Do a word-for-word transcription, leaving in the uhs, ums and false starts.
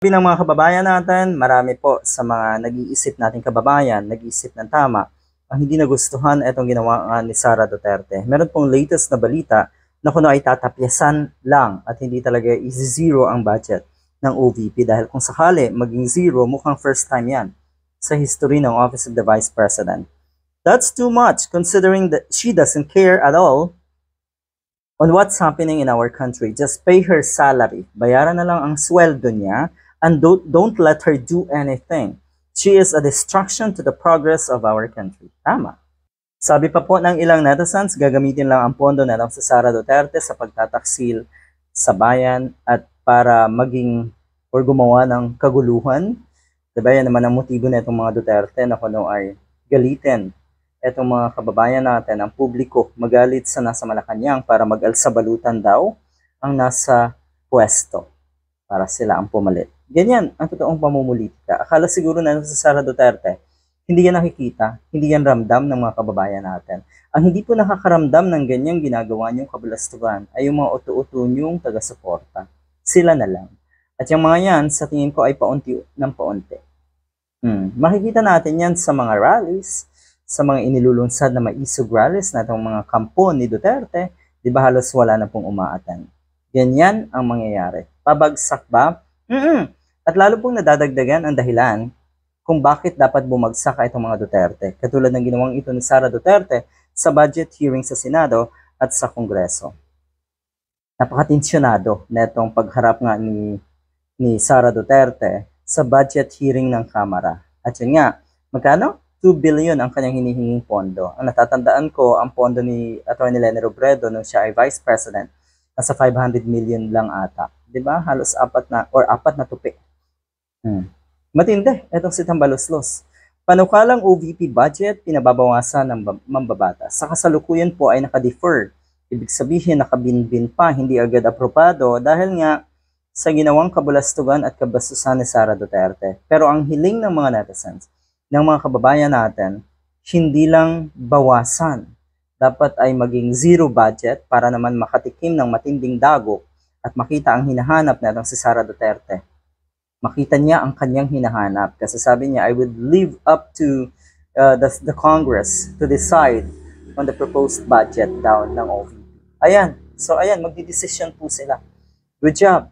Sabi ng mga kababayan natin, marami po sa mga nag-iisip nating kababayan, nag-iisip ng tama, ang hindi nagustuhan itong ginawa nga ni Sara Duterte. Meron pong latest na balita na kuno ay tatapyasan lang at hindi talaga i-zero ang budget ng O V P dahil kung sakali maging zero, mukhang first time yan sa history ng Office of the Vice President. That's too much considering that she doesn't care at all on what's happening in our country. Just pay her salary. Bayaran na lang ang sweldo niya and don't, don't let her do anything. She is a distraction to the progress of our country. Tama. Sabi pa po ng ilang netizens, gagamitin lang ang pondo na lang sa Sara Duterte sa pagtataksil sa bayan at para maging or gumawa ng kaguluhan. Diba yan naman ang motibo na itong mga Duterte na kuno ay galitin etong mga kababayan natin, ang publiko, magalit sa nasa Malacanang para mag-alsabalutan daw ang nasa pwesto para sila ang pumalit. Ganyan ang totoong pamumulitika. Akala siguro na sa Sara Duterte, hindi yan nakikita, hindi yan ramdam ng mga kababayan natin. Ang hindi po nakakaramdam ng ganyang ginagawa niyong kabalastugan ay yung mga uto-uto niyong taga-suporta. Sila na lang. At yung mga yan, sa tingin ko ay paunti ng paunti. Hmm. Makikita natin yan sa mga rallies, sa mga inilulunsad na maisog rallies na itong mga kampo ni Duterte, di ba halos wala na pong umaatan. Ganyan ang mangyayari. Pabagsak ba? Mm-mm. At lalo pong nadadagdagan ang dahilan kung bakit dapat bumagsak itong mga Duterte. Katulad ng ginawang ito ni Sara Duterte sa budget hearing sa Senado at sa Kongreso. Napakatensyonado na itong pagharap nga ni, ni Sara Duterte sa budget hearing ng Kamara. At yun nga, magkano? two billion ang kanyang hinihinging pondo. Ang natatandaan ko, ang pondo ni Atty. Leni Robredo nung siya ay Vice President, nasa five hundred million lang ata. Diba? Halos apat na, or apat na tupi. Hmm. Matindi, itong si Tambaloslos. Panukalang O V P budget, pinababawasan ng mambabatas. Sa kasalukuyan po ay nakadefer. Ibig sabihin, nakabinbin pa, hindi agad aprobado dahil nga sa ginawang kabulastugan at kabastusan ni Sara Duterte. Pero ang hiling ng mga netizens, ng mga kababayan natin, hindi lang bawasan. Dapat ay maging zero budget para naman makatikim ng matinding dagok at makita ang hinahanap na itong si Sara Duterte. Makita niya ang kanyang hinahanap kasi sabi niya, I would leave up to uh, the, the Congress to decide on the proposed budget daw ng O V P. Ayan. So ayan, magdidesisyon po sila. Good job.